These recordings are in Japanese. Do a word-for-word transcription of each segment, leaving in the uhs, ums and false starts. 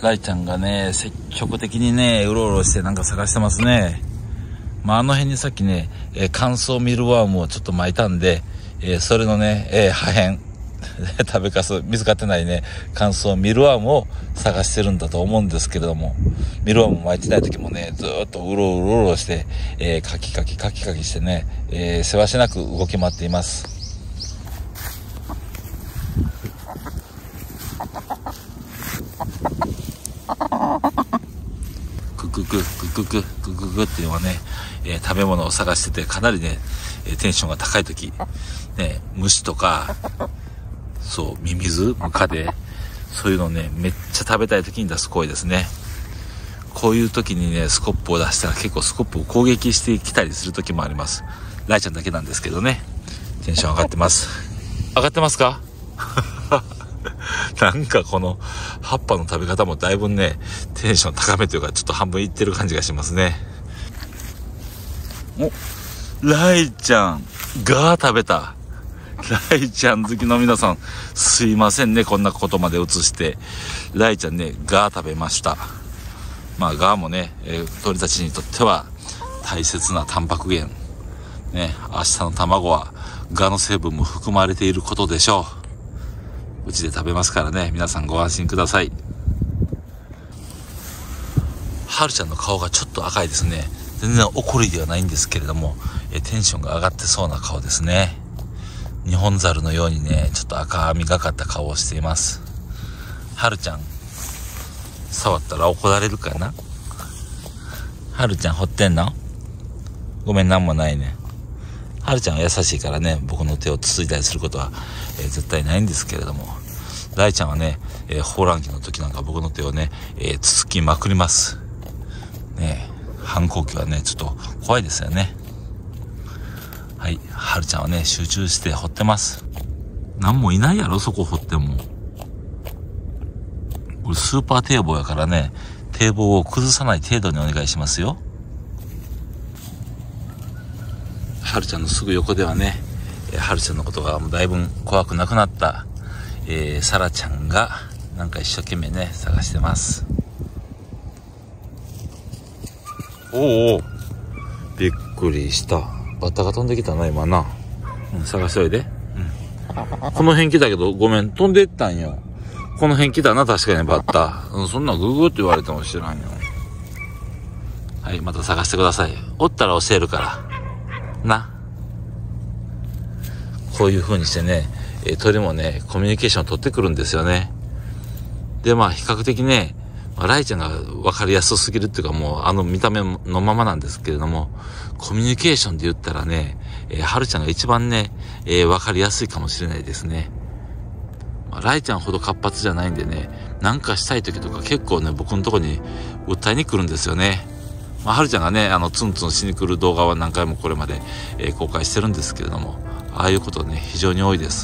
ライちゃんがね、積極的にね、うろうろしてなんか探してますね。まあ、あの辺にさっきね、えー、乾燥ミルワームをちょっと巻いたんで、えー、それのね、えー、破片、食べかす、見つかってないね、乾燥ミルワームを探してるんだと思うんですけれども、ミルワーム巻いてない時もね、ずーっとうろうろうろして、えー、カキカキカキカキしてね、えー、せわしなく動き回っています。クククククククククっていうのはね、えー、食べ物を探しててかなりね、えー、テンションが高い時、ね、虫とか、そう、ミミズ、ムカデ、そういうのをね、めっちゃ食べたい時に出す声ですね。こういう時にね、スコップを出したら結構スコップを攻撃してきたりする時もあります。ライちゃんだけなんですけどね、テンション上がってます。上がってますか？なんかこの葉っぱの食べ方もだいぶね、テンション高めというかちょっと半分いってる感じがしますね。お、ライちゃんが食べた。ライちゃん好きの皆さんすいませんね、こんなことまで映して。ライちゃんね、ガー食べました。まあガーもね、えー、鳥たちにとっては大切なタンパク源ね、明日の卵はガーの成分も含まれていることでしょう。うちで食べますからね、皆さんご安心ください。はるちゃんの顔がちょっと赤いですね。全然怒りではないんですけれども、えテンションが上がってそうな顔ですね。日本猿のようにね、ちょっと赤みがかった顔をしています。はるちゃん、触ったら怒られるかな？はるちゃん掘ってんの？ごめん、なんもないね。はるちゃんは優しいからね、僕の手をつついたりすることは、えー、絶対ないんですけれども、ライちゃんはね、えー、放卵期の時なんか僕の手をね、えー、つつきまくります。ねえ、反抗期はね、ちょっと怖いですよね。はい、はるちゃんはね、集中して掘ってます。なんもいないやろ、そこ掘っても。これスーパー堤防やからね、堤防を崩さない程度にお願いしますよ。はるちゃんのすぐ横ではね、はるちゃんのことがもうだいぶ怖くなくなった、えー、さらちゃんがなんか一生懸命ね、探してます。おうおう、びっくりした。バッタが飛んできたな、今な。うん、探しといで。うん。この辺来たけど、ごめん、飛んでいったんよ。この辺来たな、確かにバッタ。うん、そんなググって言われても知らんよ。はい、また探してください。おったら教えるから。な。こういう風にしてね、えー、鳥もね、コミュニケーションを取ってくるんですよね。で、まあ、比較的ね、ライちゃんが分かりやすすぎるっていうか、もうあの見た目のままなんですけれども、コミュニケーションで言ったらね、えー、はるちゃんが一番ね、えー、分かりやすいかもしれないですね。まあ、ライちゃんほど活発じゃないんでね、なんかしたい時とか結構ね、僕のとこに訴えに来るんですよね。まあ、はるちゃんがね、あのツンツンしに来る動画は何回もこれまで、えー、公開してるんですけれども、ああいうことね、非常に多いです。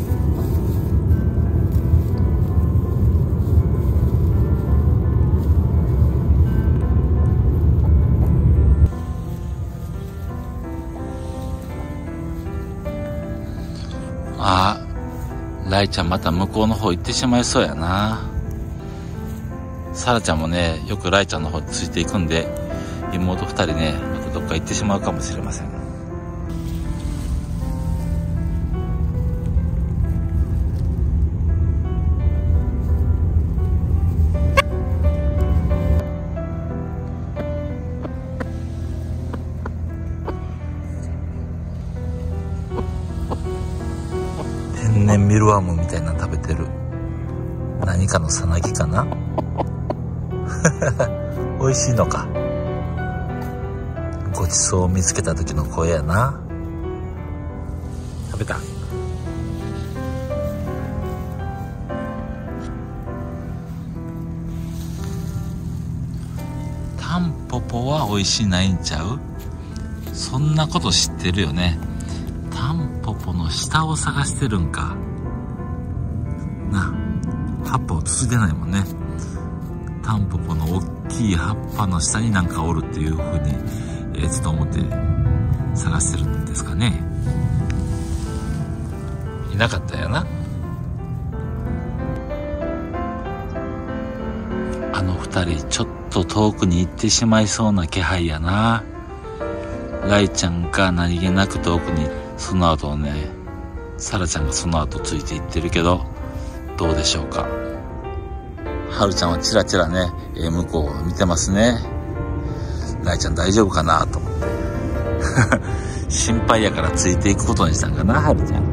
ああ、ライちゃんまた向こうの方行ってしまいそうやな。サラちゃんもね、よくライちゃんの方についていくんで、妹二人ね、またどっか行ってしまうかもしれません。天然ミルワームみたいなの食べてる。何かのさなぎかな。美味しいのか。ごちそうを見つけた時の声やな。食べた。タンポポは美味しいないんちゃう？そんなこと知ってるよね。タンポポの下を探してるんかな。葉っぱをつつけないもんね。タンポポの大きい葉っぱの下になんかおるっていう風に、えー、ちょっと思って探してるんですかね。いなかったよな。 あの二人ちょっと遠くに行ってしまいそうな気配やな。ライちゃんが何気なく遠くに、その後をね、サラちゃんがその後ついていってるけど、どうでしょうか。はるちゃんはチラチラね、えー、向こうを見てますね。ライちゃん大丈夫かなと思って心配やからついていくことにしたんかな、はるちゃん。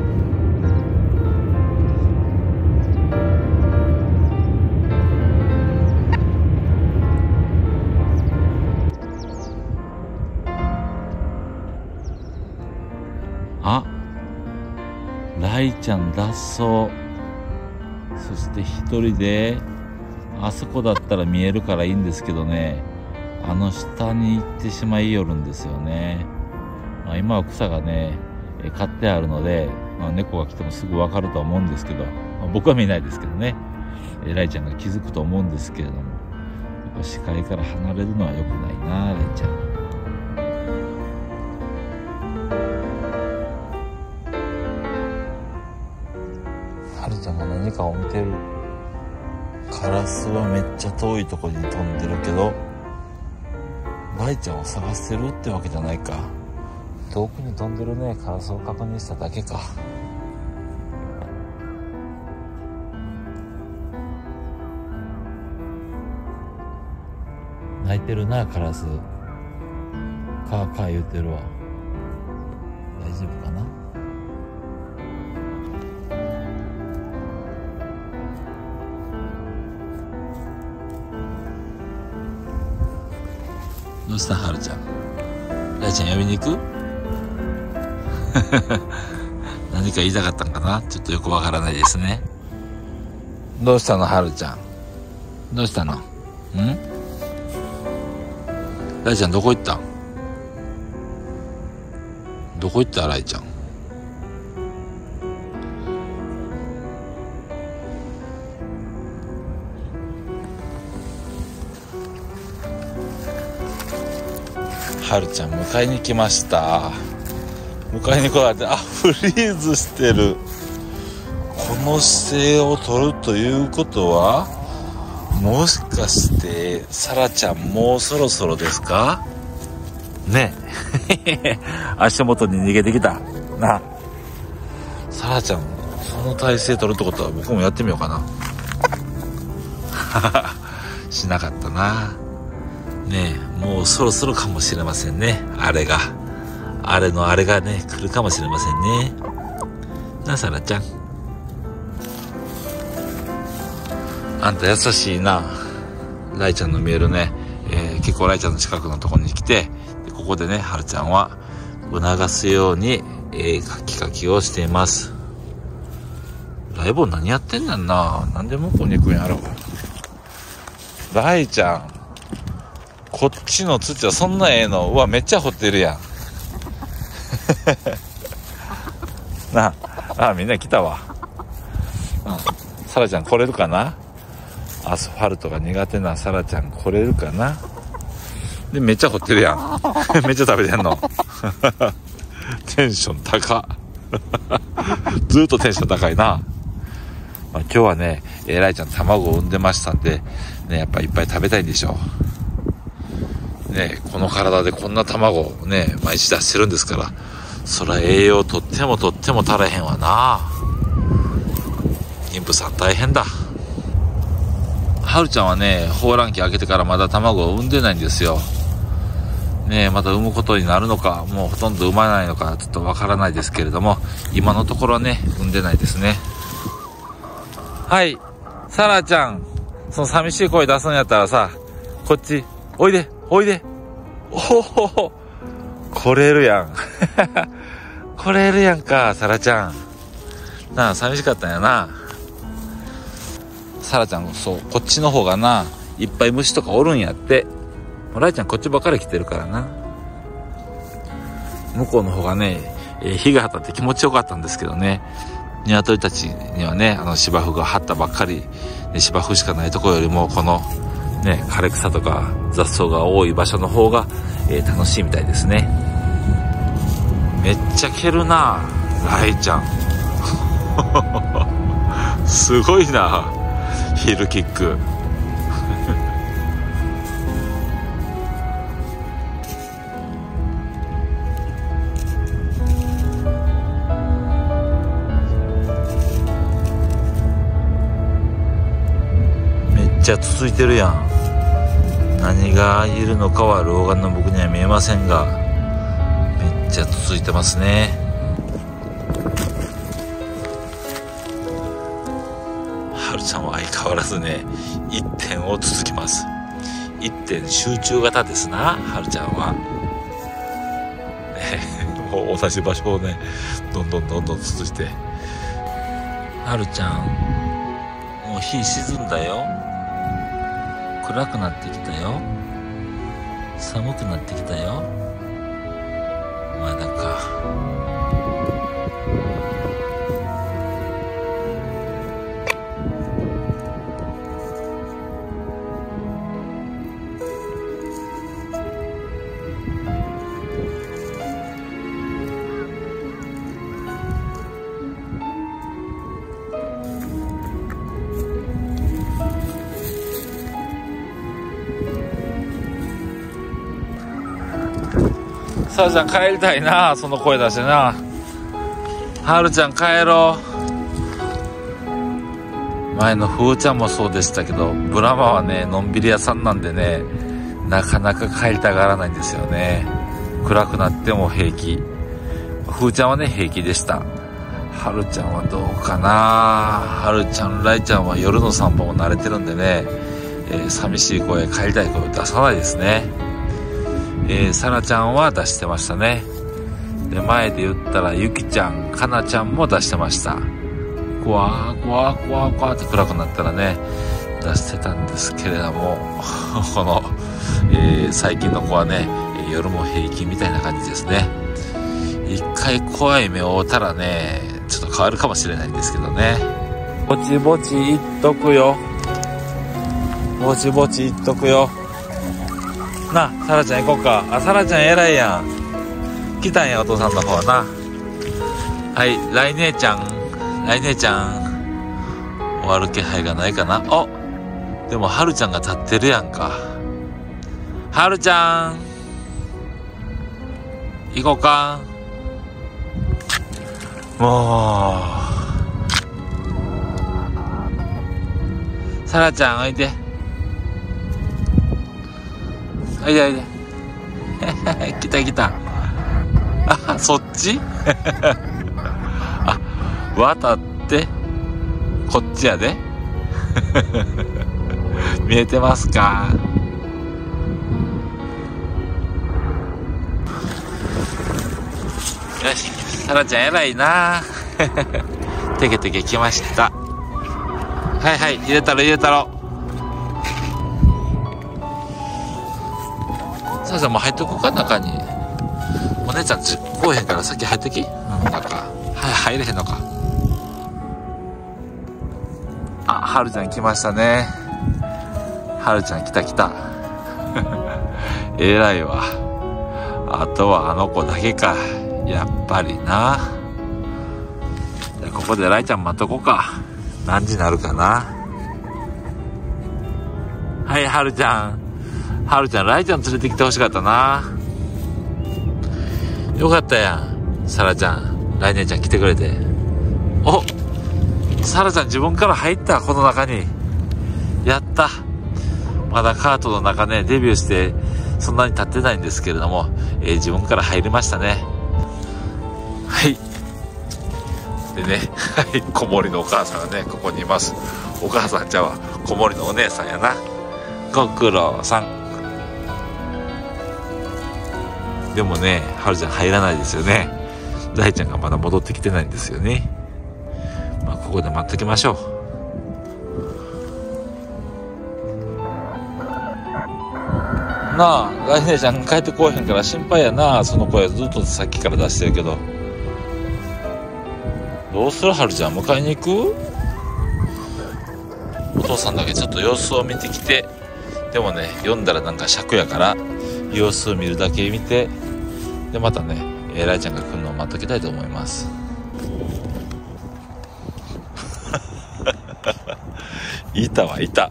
あ、ライちゃん脱走。そして一人で、あそこだったら見えるからいいんですけどね、あの下に行ってしまいよるんですよね。まあ、今は草がね、え刈ってあるので、まあ、猫が来てもすぐ分かるとは思うんですけど、まあ、僕は見ないですけどね、えライちゃんが気づくと思うんですけれども、やっぱ視界から離れるのは良くないな、ライちゃん。はるちゃんが何かを見てる。カラスはめっちゃ遠いところに飛んでるけど、ライちゃんを探してるってわけじゃないか。遠くに飛んでるね、カラスを確認しただけか。泣いてるな、カラス。カーカー言うてるわ。大丈夫かな。どうした、はるちゃん。ライちゃん呼びに行く何か言いたかったんかな、ちょっとよくわからないですね。どうしたの、はるちゃん。どうしたの。んライちゃんどこ行ったん。どこ行った、ライちゃん。はるちゃん迎えに来ました。迎えに来られて、あ、フリーズしてる。この姿勢を取るということは、もしかしてサラちゃんもうそろそろですかね。足元に逃げてきたな。サラちゃんその体勢取るってことは僕もやってみようかな。しなかったな。ねえ、もうそろそろかもしれませんね。あれがあれのあれがね、来るかもしれませんね。な、サラちゃん。あんた優しいな。ライちゃんの見えるね、えー、結構ライちゃんの近くのところに来て、でここでね、はるちゃんは促すように、えー、カキカキをしています。ライボン何やってんねんな。なんで向こうに行くんやろ。ライちゃん、こっちの土はそんなええの。うわ、めっちゃ掘ってるやん。なあ、あ、みんな来たわ。うん、サラちゃん来れるかな。アスファルトが苦手なサラちゃん来れるかな。で、めっちゃ掘ってるやん。めっちゃ食べてんの。テンション高っ。ずーっとテンション高いな。まあ、今日はね、えー、ライちゃん卵を産んでましたんで、ね、やっぱいっぱい食べたいんでしょう。ね、この体でこんな卵をね、毎日出してるんですから、そら栄養とってもとっても足らへんわな。妊婦さん大変だ。はるちゃんはね、抱卵期開けてからまだ卵を産んでないんですよ。ねえ、また産むことになるのか、もうほとんど産まないのか、ちょっとわからないですけれども、今のところはね、産んでないですね。はい、サラちゃん、その寂しい声出すんやったらさ、こっち、おいで、おいで。おほほほ、来れるやん。来れるやんか、サラちゃん。なあ、寂しかったんやな。サラちゃん、そう、こっちの方がな、いっぱい虫とかおるんやって。ライちゃんこっちばっかり来てるからな。向こうの方がね、えー、日が当たって気持ちよかったんですけどね。鶏たちにはね、あの芝生が張ったばっかり、ね、芝生しかないところよりも、この、ね、枯れ草とか雑草が多い場所の方が、えー、楽しいみたいですね。めっちゃ蹴るな、ライちゃん。すごいな、ヒールキック。 ちゃ続いてるやん。何がいるのかは老眼の僕には見えませんが、めっちゃ続いてますね。はるちゃんは相変わらずね、一点を続きます。一点集中型ですな、はるちゃんは。ね、もう同じ場所をね、どんどんどんどん続いて。はるちゃん、もう日沈んだよ。暗くなってきたよ。寒くなってきたよ。まだか。さあちゃん帰りたいな、その声出してな。はるちゃん帰ろう。前のふーちゃんもそうでしたけど、ブラマはね、のんびり屋さんなんでね、なかなか帰りたがらないんですよね。暗くなっても平気。ふーちゃんはね、平気でした。はるちゃんはどうかな。はるちゃん、らいちゃんは夜の散歩も慣れてるんでね、えー、寂しい声、帰りたい声を出さないですね。えー、さらちゃんは出してましたね。で、前で言ったらゆきちゃん、かなちゃんも出してました。こわーこわーこわーこわーって暗くなったらね、出してたんですけれどもこの、えー、最近の子はね、夜も平気みたいな感じですね。一回怖い目を追ったらね、ちょっと変わるかもしれないんですけどね。ぼちぼち言っとくよ。ぼちぼち言っとくよ。なあ、さらちゃん行こうか。あ、さらちゃん偉いやん。来たんや、お父さんの方はな。はい、来姉ちゃん、来姉ちゃん。終わる気配がないかな。お、でもはるちゃんが立ってるやんか。はるちゃん、行こうか。もう、さらちゃんおいで。おいでおいで来た来た。あ、そっちあ、渡ってこっちやで見えてますか。よし、さらちゃん偉いなてけてけ来ました。はいはい、入れたろ入れたろ。さあさあ、もう入っとこうか、中に。お姉ちゃんち来おへんから先入ってき。うん、中。はい、入れへんのか。あ、はるちゃん来ましたね。はるちゃん来た来た。偉いわ。あとはあの子だけか。やっぱりな。じゃあここでライちゃん待っとこうか。何時になるかな。はい、はるちゃん。はるちゃん、ライちゃん連れてきてほしかったな。よかったやん。さらちゃん、ライ姉ちゃん来てくれて。お、さらちゃん自分から入った、この中に。やった。まだカートの中ね、デビューしてそんなに経ってないんですけれども、えー、自分から入りましたね。はい。でね、はい、子守のお母さんがね、ここにいます。お母さんちゃうわ、子守のお姉さんやな。ご苦労さん。でもね、はるちゃん入らないですよね。大ちゃんがまだ戻ってきてないんですよね。まあここで待っときましょう。なあ、大姉ちゃん帰ってこうへんから心配やな。その声ずっとさっきから出してるけど。どうする、はるちゃん迎えに行く？お父さんだけちょっと様子を見てきて。でもね、読んだらなんか尺やから様子を見るだけ見て、でまたね、えー、ライちゃんが来るのを待っときたいと思います。いたはいた。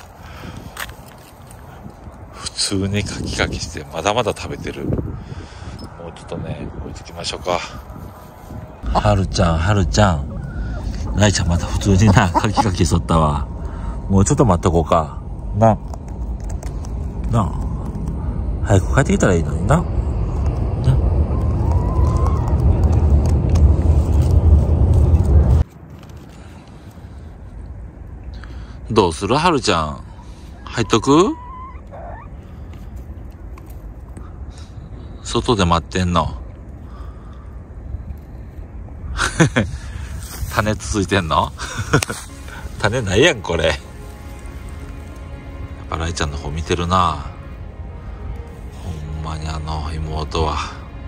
普通にカキカキしてまだまだ食べてる。もうちょっとね、置いてきましょうか。はるちゃん、はるちゃん、ライちゃんまた普通になカキカキしとったわ。もうちょっと待っとこうか。 な。なあ。早く帰ってきたらいいのにな。な。どうするはるちゃん。入っとく？外で待ってんの。種続いてんの？種ないやん、これ。やっぱライちゃんの方見てるな。ほんまにあの妹は。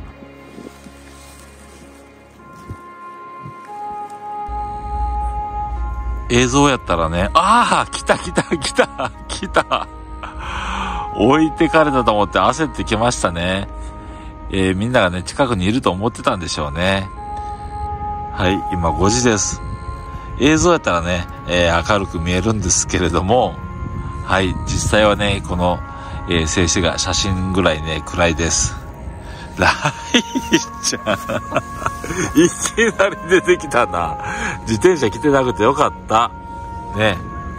映像やったらね、ああ来た来た来た来た置いてかれたと思って焦ってきましたね。えー、みんながね、近くにいると思ってたんでしょうね。はい、今ごじです。映像やったらね、えー、明るく見えるんですけれども、はい、実際はね、この、えー、静止画、写真ぐらいね、暗いです。ライちゃん、いきなり出てきたな。自転車来てなくてよかった。ね。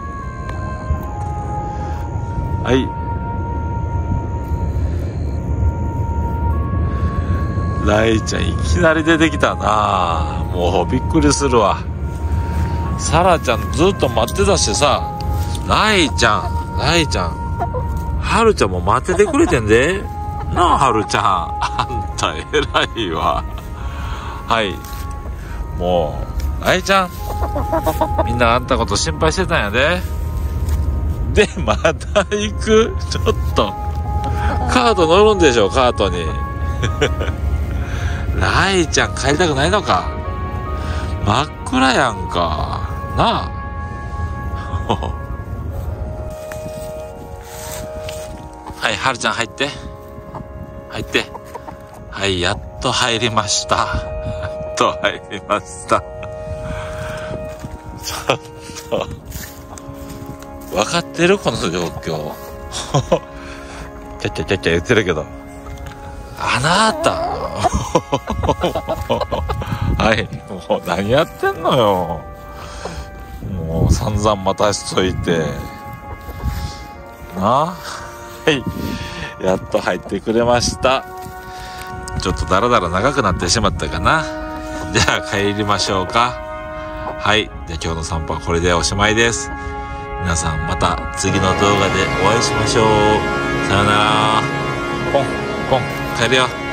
はい。ライちゃん、いきなり出てきたな。もうびっくりするわ。サラちゃんずっと待ってたしさ、ライちゃん、ライちゃん、ハルちゃんも待っててくれてんで。なあ、ハルちゃん。あんた偉いわ。はい。もう、ライちゃん。みんなあんたこと心配してたんやで。で、また行く？ちょっと。カート乗るんでしょ、カートに。ライちゃん帰りたくないのか？真っ暗やんか。なあ。はい、はるちゃん入って。入って。はい、やっと入りました。やっと入りました。ちょっと。分かってる？この状況。ちゃちゃちゃちゃ言ってるけど。あなた。はい、もう何やってんのよ。もう散々待たしといて。なあ。はい。やっと入ってくれました。ちょっとだらだら長くなってしまったかな。じゃあ帰りましょうか。はい。じゃあ今日の散歩はこれでおしまいです。皆さんまた次の動画でお会いしましょう。さよなら。ポン、ポン、帰るよ。